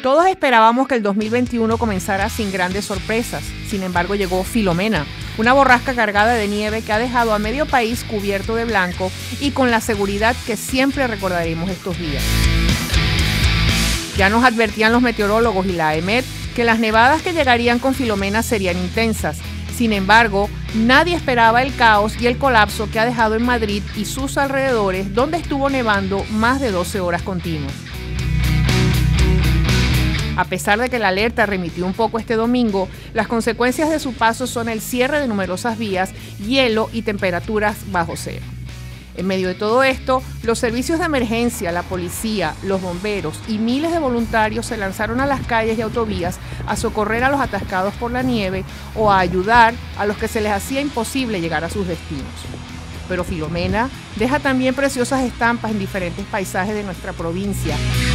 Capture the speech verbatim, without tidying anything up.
Todos esperábamos que el dos mil veintiuno comenzara sin grandes sorpresas. Sin embargo, llegó Filomena, una borrasca cargada de nieve que ha dejado a medio país cubierto de blanco y con la seguridad que siempre recordaremos estos días. Ya nos advertían los meteorólogos y la EMET que las nevadas que llegarían con Filomena serían intensas. Sin embargo, nadie esperaba el caos y el colapso que ha dejado en Madrid y sus alrededores, donde estuvo nevando más de doce horas continuas. A pesar de que la alerta remitió un poco este domingo, las consecuencias de su paso son el cierre de numerosas vías, hielo y temperaturas bajo cero. En medio de todo esto, los servicios de emergencia, la policía, los bomberos y miles de voluntarios se lanzaron a las calles y autovías a socorrer a los atascados por la nieve o a ayudar a los que se les hacía imposible llegar a sus destinos. Pero Filomena deja también preciosas estampas en diferentes paisajes de nuestra provincia,